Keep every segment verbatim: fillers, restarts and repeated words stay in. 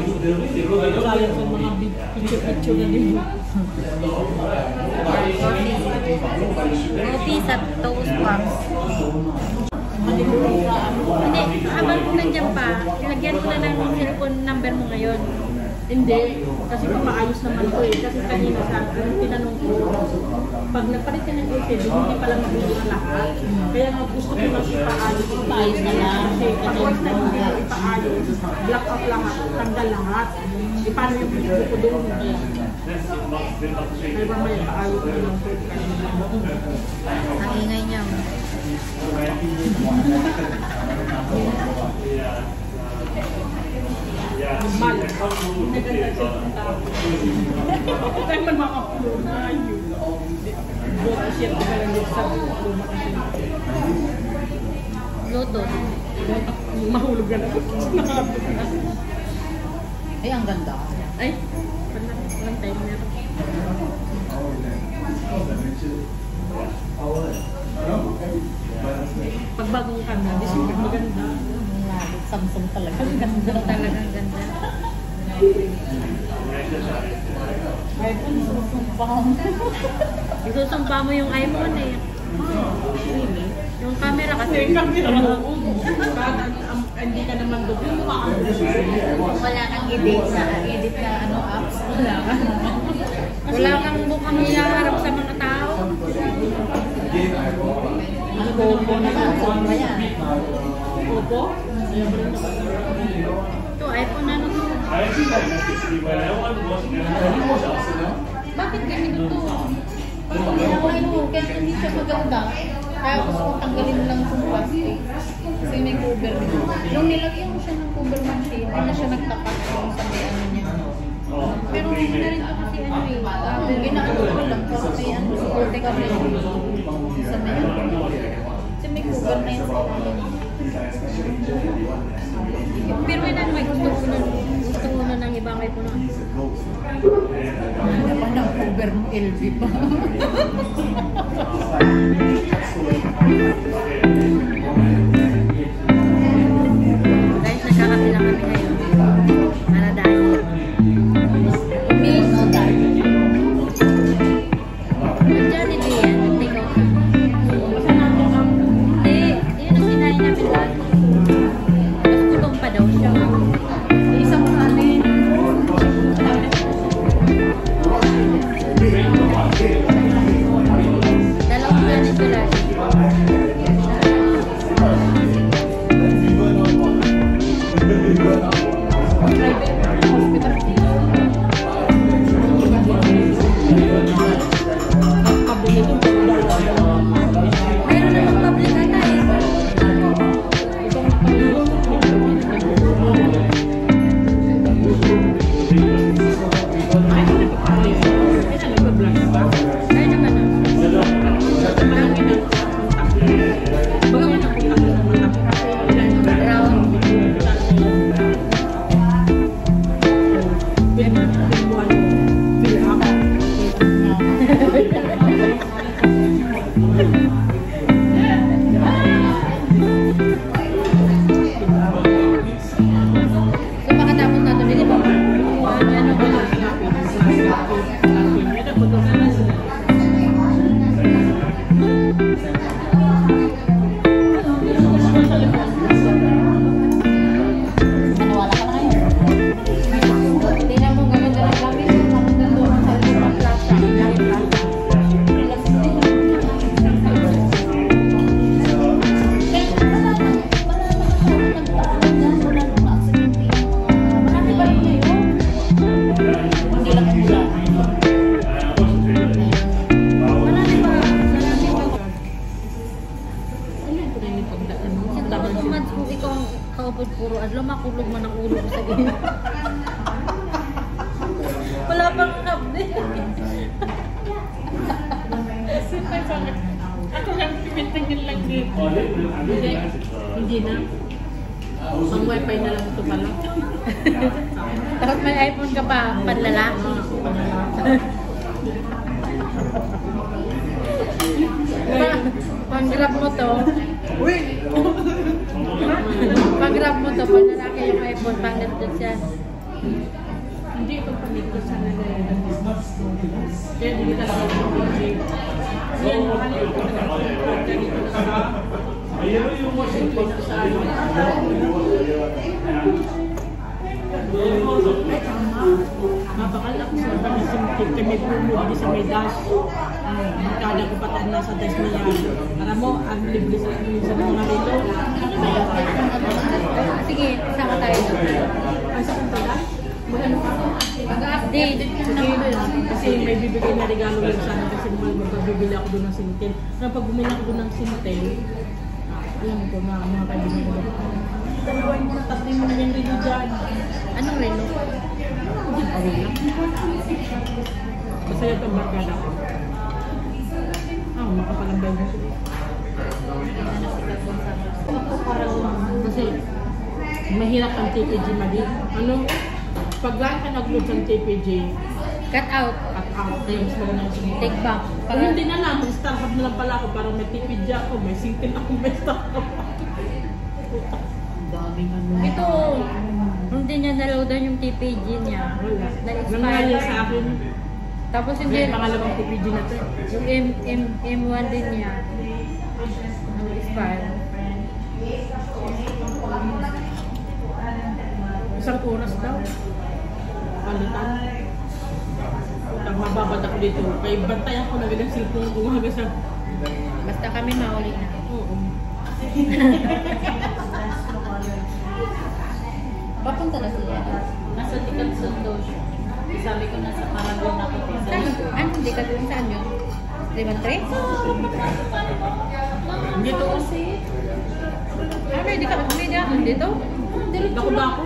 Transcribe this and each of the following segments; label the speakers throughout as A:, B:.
A: Sayang sa mga picture-picture na din.
B: Coffee sa toast box.
A: Hindi,
B: habang nandiyan pa, nilagyan ko na lang ng cellphone number mo ngayon.
A: hindi. Kasi kung maayos naman ko eh. Kasi kanina sa tinanong ko, pag nagpalit ka ng L C D, hindi pala mabili ang lahat. Kaya nga gusto ko lang ipaayos.
B: Ipaayos na lang.
A: Kasi pag once na hindi ko ipaayos, block up lahat, tanggal lahat. E paano yung pinito ko doon? Kaya ba may ipaayos ko lang po.
B: Ang ingay niya.
A: Mal. Naganda siya ng tao. Kaya man maka-upload na yun. Buka siya ko lang yung sabi ko.
B: Luto.
A: Mahulog na ako.
B: Ay, ang ganda.
A: Ay, walang time na. Pag bagong ka na, di super maganda.
B: Samsung talaga. Ang ganda talaga, ang ganda.
A: iPhone, susumpa mo.
B: Isusumpa mo yung iPhone eh. Yung camera kasi.
A: Yung camera mo. Hindi ka naman doon.
B: Kung wala kang edit sa edit na ano apps, wala kang wala kang bukang iyaharap sa mga tao. Ang Poco naman, saan ba yan?
A: Poco?
B: Ito, iPhone ano to? Bakit ganito to? Kaya nga ito, kaya hindi siya maganda. Kaya gusto ko tanggalin lang itong plastic. Kasi may cover dito. Nung nilagyan ko siya ng cover machine, hindi na siya nagtapat yung sa may ano niya. Pero hindi na rin ito kasi ano eh. Ginaano ko lang kasi may ano, supporte ka rin sa may ano. Kasi may cover na yun sa ilalim. Pero yun ano, may gusto ko na gusto ko na ng ibang iPhone na. Ano pa ng cover mo L V pa? Guys, nagkakapi lang kami ngayon. Para dahil. Miss, no dahil. Diyan, hindi yan. Take out na. Hindi. Yun ang sinahin namin lahat. Mas kulong pa daw siya. Isang kanin. Dalawang kanin ko lang. Puro adlaw makulog man ang ulo ko sa gina. Wala pang kapde.
A: Ako lang pimitangin lang dito. Hindi. Hindi na. Ang wifi na lang ito pala.
B: Tapos may iPhone ka pa, panlalaki. Pang-grab mo to.
A: Uy!
B: Pag-grab mo to, panlalaki yung iPhone, pang-grab siya.
A: Hindi ito pamilya sa nalalaman. Kaya hindi kita sa hindi. Yan yung halik ko na ganito na sa sa ano. Mapakal ako sa panasimtip kami pumuli sa may dash. Magkada ko pataan na sa dash niya. Para mo, ang libre sa sa mga rito.
B: Sige, sama tayo doon.
A: Ay, sa kong dash? Magano pa ako?
B: Mag-update.
A: Kasi may bibigay na regalo lang sana kasi magpabibili ako doon ng sintel. Kaya pag bumili ako doon ng sintel, alam ko na mga kaibigan ko. Dalawin mo, tatlin mo na yung relo dyan.
B: Anong relo?
A: Hindi pa rin lang. Masaya itong barkada ko. Ah, makapalambay mo siya. Kasi mahirap ang T P G mali. Ano? Pag lang ka nag-load ng T P G,
B: Cut out.
A: cut out. Kaya mas maganda yung sumunod.
B: Take back.
A: Kung hindi na lang, mag-start hub na lang pala ako para may T P G ako, may single ako, may start hub. Daming ano.
B: Ito, hindi niya naloadan yung T P G niya.
A: Wala.
B: Na-expire.
A: Nangyayari sa akin.
B: Tapos hindi,
A: May pangalawang T P G na ito.
B: yung M, M, M one din niya. Na-expire.
A: Isang oras daw. Palitan. Pag mababad ako dito, kaya bantayan ko na ganang cellphone ko hanggang sa...
B: Basta kami mauli na.
A: Oo.
B: Papunta na sila.
C: Nasa Tikat Sundo siya. Sabi ko nasa Paragon ako.
B: Saan? Ano? Hindi ka doon saan yun? Limang tres?
A: Dito kasi.
B: Ano? Hindi ka may daan dito?
A: Dako-dako.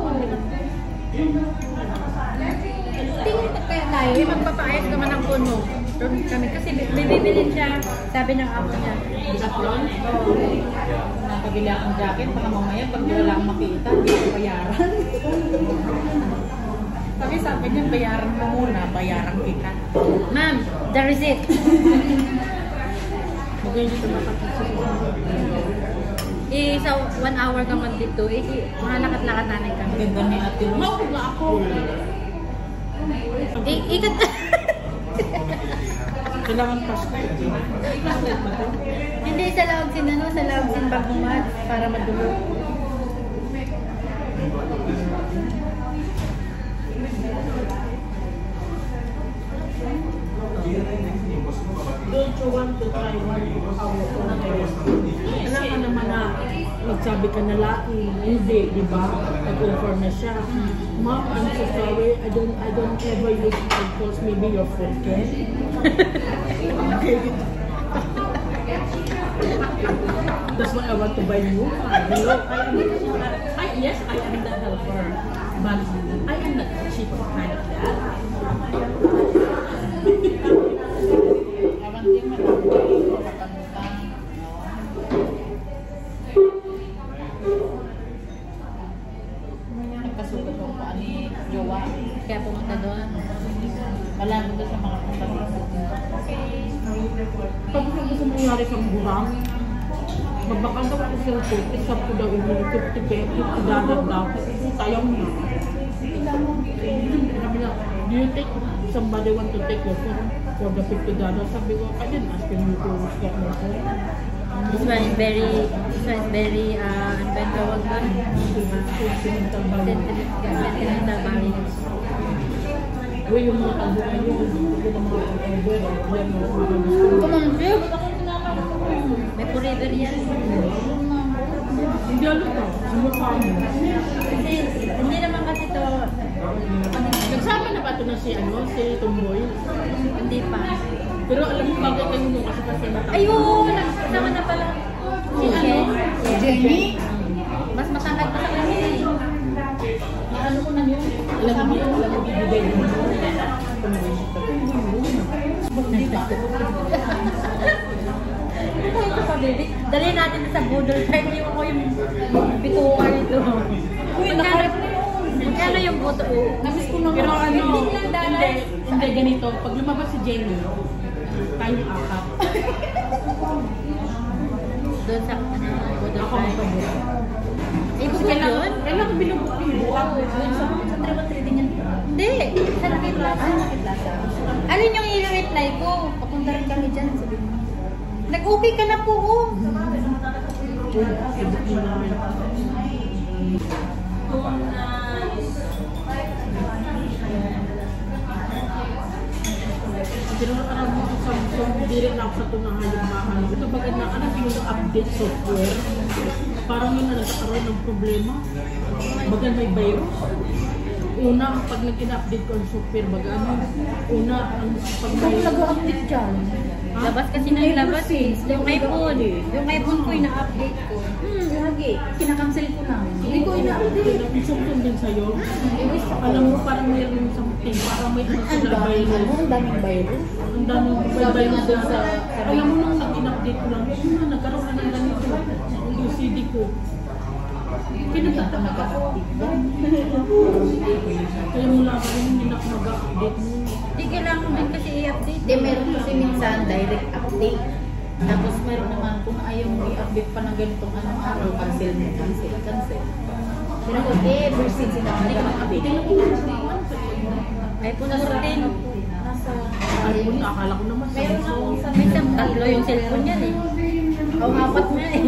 B: Tingin na kaya tayo. Eh, magpapaayos naman ang phone mo. Doon kami. Kasi may bibilin siya. Sabi ng amo niya.
A: Decathlon.
C: Napabili akong jacket para mamaya pag wala akong makita, hindi ako bayaran. Sabi sabi niya, bayaran mo muna, bayaran kita.
B: Ma'am, the receipt.
A: Magayon dito makapagsusunod.
B: Eh, sa one hour ka man dito, eh, mga lakat-lakat namin kami.
C: Ganda ni Ate Rose.
A: Maupo nga ako.
B: Eh, ikat.
A: Kailangan Pasko. Pasko ba ito?
B: Hindi, sa loob sin, ano, sa loob sin bagumat para madulo.
A: Don't you want to try one of our own best? Alam ka naman na magsabi ka na laki. Hindi, di ba? Nag-offer na siya. Mom, I'm so sorry. I don't I don't ever use my calls. Maybe your phone can. Okay. That's why I want to buy new one. Hello, I am, I, yes, I am the helper. But I am not the cheap kind of that.
C: Kawan din matapos ko, mataputang. Nagkasugot ko pa ni Jowa.
B: Kaya pumunta doon.
C: Wala mo doon sa mga punta.
A: Pag gusto mo nangyari kang burang, magbakal daw ako cellphone, isap ko daw yung fifty pesos, fifty dollar daw, kasi tayaw na. Sabi na, do you think somebody want to take your phone for the fifty dollars? Sabi ko, I didn't ask him to get my phone.
B: This one is very, this one is very, uh, ano ba yung tawag doon?
A: Sentimental value.
B: Sentimental values.
A: Uy, yung mga tabuhan yun, hindi ko na mga forever, yan mo, mga gusto.
B: Kumunti? May forever yan.
A: Hindi alam ko, sumukha mo.
B: Kasi, hindi naman kasi to,
A: Nagsama na ba ito na si, ano, si Tomboy?
B: hindi pa.
A: Pero alam mo, bagay kayo nung kasi kasi matapos.
B: Ayun! Nagsama na pala. Si Jen.
C: Jenny?
B: Mas matangkad pa sa kanya eh.
C: Ano ko na yun?
A: Alam mo, alam mo, bibigay mo.
B: Ano ito pa, baby? Dali natin sa budol. Kahit yung ako yung bitukan nito.
C: Uy,
B: Magkano,
C: nakarap na yun.
B: magkano yung buto?
C: Namiss ko na
A: Pero
C: nga.
A: ano,
B: Hindi lang dahil.
A: hindi, hindi ganito. Pag lumabas si Jenny, tayong apat.
B: Doon sa ano, budol
A: Ako
B: tayo.
A: magpabot.
B: Eh,
A: Kasi
B: bukod
A: kailangan,
B: yun?
A: kailangan binubok yung buwag.
B: Doon sa sa tribo-tribo. din yan. Hindi, sa Lucky Plaza. Ah, Lucky Plaza. Alin yung i-reply ko? Papunta rin kami dyan, sabi mo. Nag-okay ka na po, oh.
A: Pero alam mo, Samsung, hindi rin ako sa tunahayag-mahan. Ito baga na anak yung update software. Parang yun na nagkakaroon ng problema. Baga may virus. Una, pag nag-update ko ang software, baga ano, una, ang pag may...
B: Ikaw nag-update dyan. Labas kasi nang labas eh. Yung iPhone. Yung iPhone ko, ina-update ko. Hmm, lagi. Kinakancel ko na. Hindi ko ina-update.
A: Yung Samsung din sa'yo. Alam mo, parang mayroon something. Parang may
B: Ang daming ano, ang daming virus.
A: Ang daming virus din sa... Alam mo nung nag-update ko lang, yun, nagkaroon na ng ganito. Ang U C D ko. Pinagtatama ako. Kaya mula ka rin, hindi na ako mag-update mo.
B: Hindi kailangan din kasi i-update. Hindi, meron kasi minsan direct update. Tapos meron naman kung ayaw mo i-update pa ng ganitong anong araw, cancel mo, cancel, cancel. Pero kung ever since sila nag-update. iPhone fourteen. Nasa...
A: iPhone, akala ko naman
B: Meron
A: Samsung.
B: akong sa minsan tatlo yung cellphone yan eh. O apat na eh.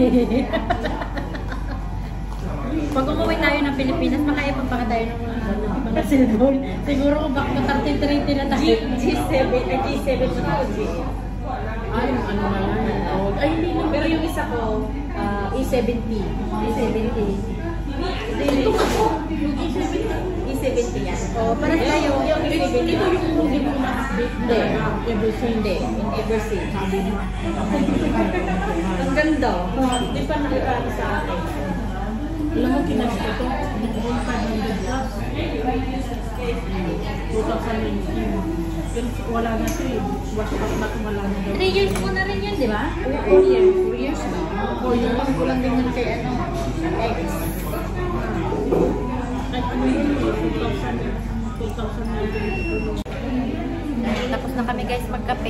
B: Pag umuwi tayo ng Pilipinas, maka-iPhone pa tayo ng mga cellphone. Siguro kung bakit thirteen thirty na tayo. G seven, ay G seven na ako.
A: Ay, ano na yan. Oh, ay, hindi na.
B: Pero yung isa ko, uh, E seventy. E seventy.
A: Ito ako. Yung E seventy.
B: E seventy yan. O, para tayo, yung E seventy.
A: Ito yung hindi mo na-update.
B: Hindi.
A: Ever since.
B: Hindi, in ever since.
A: Sabi mo.
B: Ang ganda. Hindi pa nakikita sa akin.
A: Alam mo, kinas ko ito. Noong five hundred plus. twenty nineteen. Pero wala na ito eh. WhatsApp na ito, wala na daw.
B: Three years mo na rin yun, di ba? Four years. Four years na.
A: Four years.
B: Pagkulang din yun kay ano, X.
A: Ay, ano yun? two thousand nineteen.
B: Tapos na kami guys magkape.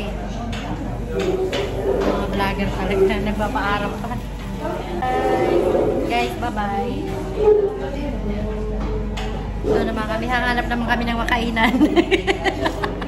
B: Mga vlogger talaga na nagpapaarap pa. Hi! Guys, bye-bye! Doon naman kami, hahanap naman kami ng makainan.